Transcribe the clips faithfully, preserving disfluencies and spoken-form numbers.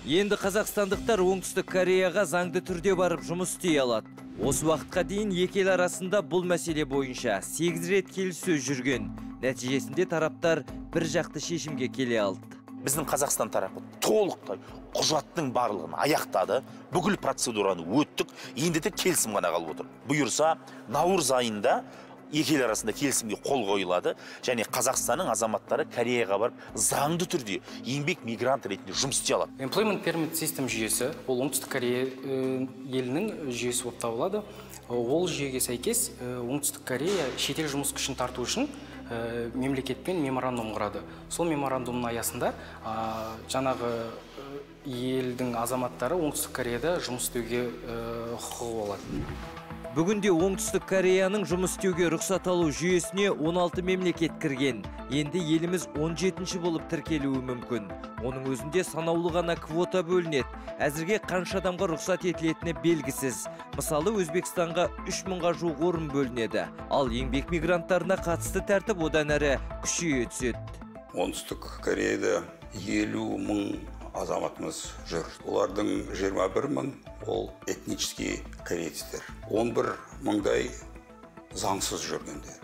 Енді қазақстандықтар оңтүстік Кореяға заңды түрде барып жұмыс істей алады. Осы уақытқа дейін екі ел арасында бұл мәселе бойынша сегіз рет келіссөз жүрген. Нәтижесінде тараптар бір жақты шешімге келе алды. Біздің Қазақстан тарапы толықтай құжаттың барлығын аяқтады, бүкіл процедураны өттік, енді де келісім ғана қалып отыр. Бұйырса, наурыз айында екі ел арасында келісімге қол қойылады, және Қазақстанның азаматтары Кореяға барып заңды түрде еңбек мигрант ретінде жұмыс істей алады. Employment Permit System жүйесі, ол оңтүстік Корея елінің жүйесі болып табылады. Ол жүйеге сәйкес оңтүстік Корея шетел жұмыс күшін тарту үшін мемлекетпен меморандум құрады. Сол меморандумның аясында жаңағы елдің азаматтары оңтүстік Кореяда жұмыс істеуге құқығы болады. Бүгінде оңтүстік Кореяның жұмыс істеуге рұқсат алу жүйесіне он алты мемлекет кірген. Енді еліміз он жетінші болып тіркелуі мүмкін. Оның өзінде санаулы ғана квота бөлінеді. Әзірге қанша адамға рұқсат етілетіні белгісіз. Мысалы, Өзбекстанға үш мыңға жуық орын бөлінеді. Ал еңбек мигранттарына қатысты тәртіп одан әрі күшейе түседі. Оңтүстік Кореяда елу мың азаматымыз жүр. Олардың жиырма бір мың ол этнический корейцтер. он бір мыңдай заңсыз жүргендер.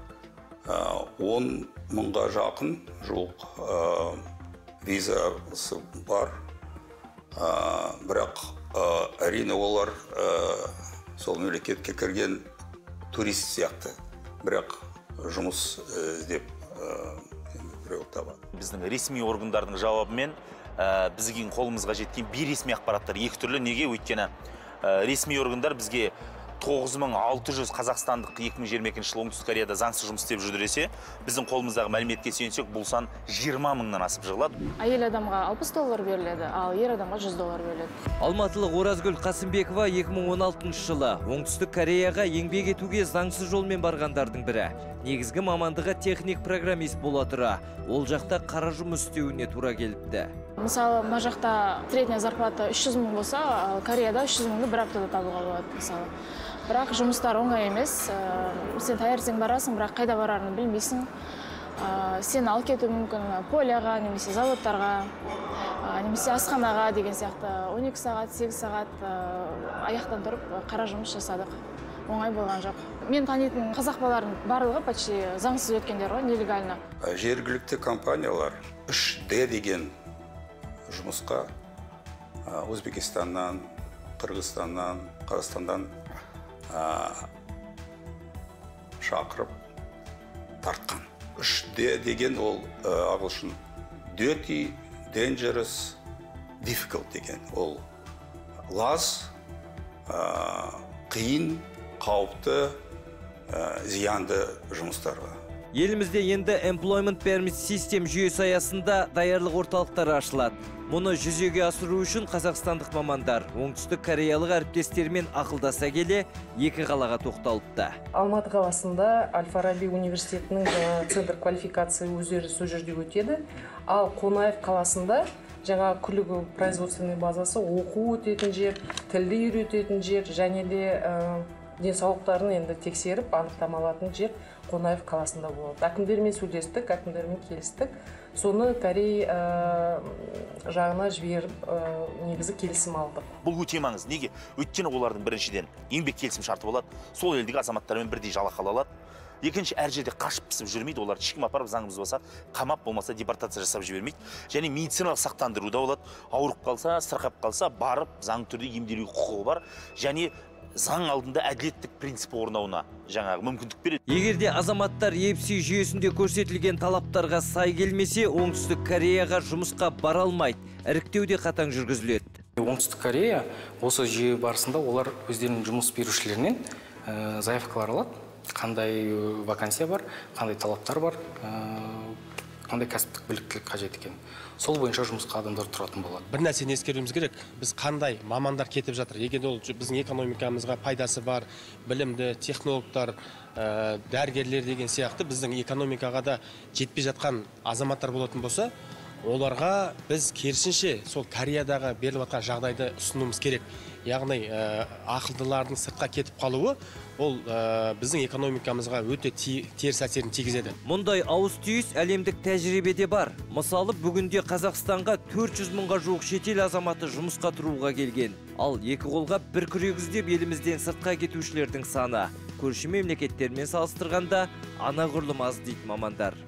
он мыңға жақын жуық визасы бар. Бірақ әрине олар сол мемлекетке кірген турист сияқты. Бірақ жұмыс іздеп біреу табады. Біздің ресми органдардың жауабымен бізге қолымызға жеткен бейресми ақпараттар екі түрлі. Неге? Өйткені ресми органдар бізге тоғыз мың алты жүз қазақстандық екі мың жиырма екінші жылы оңтүстік Кореяда заңсыз жұмыс істеп жүр десе, біздің қолымыздағы мәліметке сүйенсек, бұл сан жиырма мыңнан асып жығылады. Әйел адамға алпыс доллар беріледі, ал ер адамға жүз доллар беріледі. Алматылық Оразгүл Қасымбекова екі мың он алтыншы жылы оңтүстік Кореяға еңбек етуге заңсыз жолмен барғандардың бірі. Негізгі мамандығы техник программист бола тұра, ол жақта қара жұмыс істеуіне тура келіпті. Мысалы, мына жақта средняя зарплата үш жүз мың болса, ал Кореяда үш жүз мыңды бір аптада табуға болады, мысалы. Бірақ жұмыстар оңай емес. Сен таңертең барасың, бірақ қайда барарын білмейсің. Сен алып кетуі мүмкін поляға, немесе заводтарға, немесе асханаға деген сияқты он екі сағат, сегіз сағат аяқтан тұрып қара жұмыс жасадық. Оңай болған жоқ. Мен танитын қазақ балалардың барлығы почти заңсыз өткендер ғой, нелегально. Жергілікті компаниялар үш дэ деген жұмысқа Өзбекстаннан, Қырғызстаннан, Қазақстандан шақырып тартқан. үш дэ деген ол ағылшын dirty, dangerous, difficult деген. Ол лас, қиын, қауіпті, зиянды жұмыстарға. Елімізде енді Employment Permit System жүйесі аясында даярлық орталықтары ашылады. Мұны жүзеге асыру үшін қазақстандық мамандар оңтүстік кореялық әріптестерімен ақылдаса келе екі қалаға тоқталыпты. Алматы қаласында Аль-Фараби университетінің центр квалификации өздері сол жерде өтеді. Ал Қонаев қаласында жаңа күлігі производственный базасы оқу өтетін жер, тілді үйрететін жер, және де денсаулықтарын енді тексеріп анықтамалатын жер Қонаев қаласында болады. Әкімдермен сөйлестік, әкімдермен келістік. Соны Корей жағына жіберіп, негізі келісім алдық. Бұл өте маңызды. Неге? Өйткені олардың біріншіден еңбек келісім шарты болады. Сол елдегі азаматтармен бірдей жалақы ала алады. Екінші, әр жерде қашып пісіп жүрмейді. Олар ешкім апарып заңымыз болса, қамап болмаса депортация жасап жібермейді. Және медициналық сақтандыруда болады. Ауырып қалса, сырқап қалса, барып заң түрде емделу құқығы бар. Және заң алдында әділеттік принципі орнауына жаңағы мүмкіндік береді. Егерде азаматтар и эф си жүйесінде көрсетілген талаптарға сай келмесе, оңтүстік Кореяға жұмысқа бара алмайды. Іріктеуде қатаң жүргізіледі. Оңтүстік Корея осы жүйе барысында олар өздерінің жұмыс берушілерінен заявкалар алады. Қандай вакансия бар, қандай талаптар бар, қандай кәсіптік біліктілік қажет екен. Сол бойынша жұмысқа адамдар тұратын болады. Бір нәрсені ескеруіміз керек. Біз қандай мамандар кетіп жатыр. Егер ол біздің экономикамызға пайдасы бар, білімді, технологтар, дәрігерлер деген сияқты біздің экономикаға да жетпей жатқан азаматтар болатын болса, оларға біз керісінше сол Кореядағы беріліп жатқан жағдайды ұсынуымыз керек. Яғни ақылдылардың сыртқа кетіп қалуы ол біздің экономикамызға өте теріс әсерін тигізеді. Мұндай ауыз түйіс әлемдік тәжірибеде бар. Мысалы, бүгінде Қазақстанға төрт жүз мыңға жуық шетел азаматы жұмысқа тұруға келген. Ал екі қолға бір күрек іздеп елімізден сыртқа кетушілердің саны көрші мемлекеттермен салыстырғанда анағұрлым аз дейді мамандар.